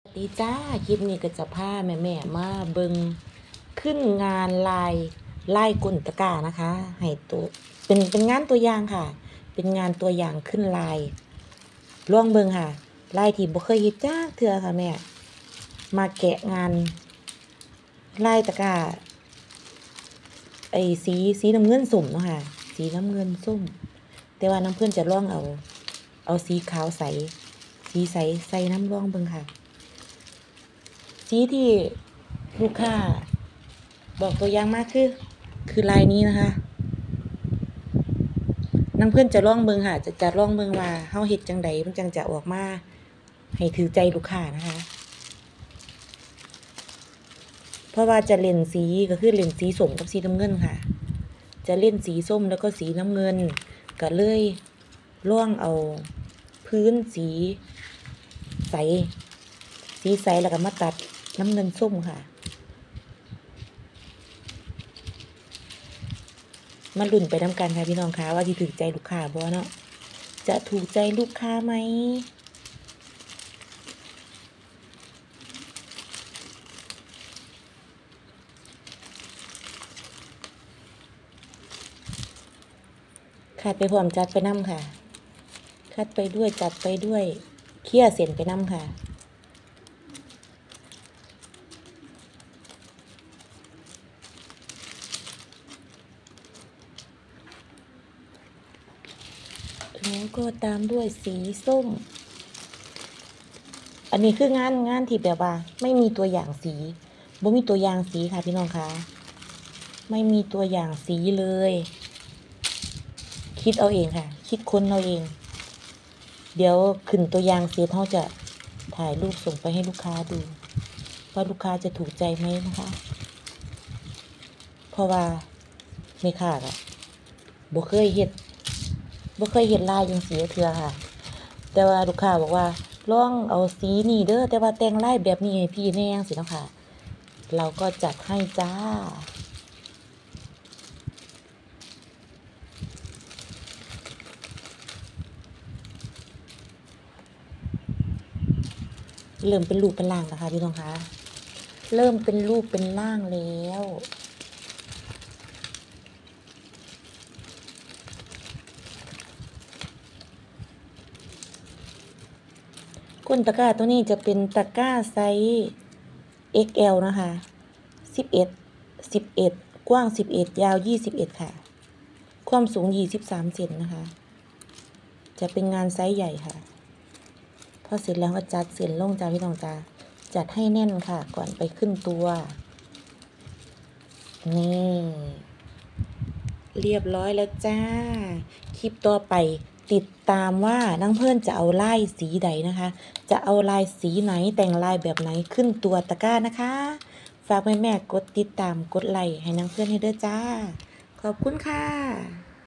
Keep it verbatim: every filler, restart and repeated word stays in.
ดีจ้าคลิปนี้ก็จะพาแม่แม่มาเบิงขึ้นงานลายลายก้นตะกร้านะคะให้ตัวเป็นเป็นงานตัวอย่างค่ะ เป็นงานตัวอย่างขึ้นลายลองเบิงค่ะลายที่บ่เคยเฮ็ดจ้าเทื่อค่ะแม่มาแกะงานลายตะกร้าไอ้สีสีน้ำเงินส้มเนาะค่ะสีน้ำเงินส้มแต่ว่าน้ำเพื่อนจะลองเอาเอาสีขาวใสสีใสใส่น้ำลองเบิงค่ะสีที่ลูกค้าบอกตัวอย่างมากคือคือลายนี้นะคะนังเพื่อนจะลองเบิ่งค่ะจะจะลองเบิ่งว่าเฮาเฮ็ดจังใดมันจังจะออกมาให้ถือใจลูกค้านะคะเพราะว่าจะเล่นสีก็คือเล่นสีส้มกับสีน้ำเงินค่ะจะเล่นสีส้มแล้วก็สีน้ำเงินก็เลยล่องเอาพื้นสีใสสีใสแล้วก็มาตัดน้ำเงินส้มค่ะมาลุ้นไปน้ำกันค่ะพี่น้องคะว่าที่ถูกใจลูกค้าบ่เนาะจะถูกใจลูกค้าไหมคัดไปพร้อมจัดไปน้ำค่ะคัดไปด้วยจัดไปด้วยเคี่ยเส้นไปน้ำค่ะแล้วก็ตามด้วยสีส้มอันนี้คืองานงานที่แบบว่าไม่มีตัวอย่างสีบ่มีตัวอย่างสีค่ะพี่น้องคะไม่มีตัวอย่างสีเลยคิดเอาเองค่ะคิดค้นเอาเองเดี๋ยวขึ้นตัวอย่างเสร็จเราจะถ่ายรูปส่งไปให้ลูกค้าดูว่าลูกค้าจะถูกใจไหมนะคะเพราะว่าไม่ค่ะอะบ่เคยเฮ็ดบ่เคยเฮ็ดลายจังสีเทื่อค่ะแต่ว่าลูกค้าบอกว่าลองเอาสีนี่เด้อแต่ว่าแต่งลายแบบนี้ให้พี่แน่จังซี่เนาะค่ะเราก็จัดให้จ้าเริ่มเป็นรูปเป็นร่างแล้วค่ะพี่น้องคะเริ่มเป็นรูปเป็นร่างแล้วก้นตะกร้าตัวนี้จะเป็นตะกร้าไซส์ เอ็กซ์ แอล นะคะสิบเอ็ด สิบเอ็ดกว้างสิบเอ็ดยาวยี่สิบเอ็ดค่ะความสูงยี่สิบสามเซนนะคะจะเป็นงานไซส์ใหญ่ค่ะพอเสร็จแล้วก็จัดเส้นลงจ้าพี่น้องจ้าจัดให้แน่นค่ะก่อนไปขึ้นตัวนี่เรียบร้อยแล้วจ้าคลิปต่อไปติดตามว่านังเพื่อนจะเอาลายสีใดนะคะจะเอาลายสีไหนแต่งลายแบบไหนขึ้นตัวตะกร้านะคะฝากแม่แม่กดติดตามกดไลค์ให้นังเพื่อนให้ด้วยจ้าขอบคุณค่ะ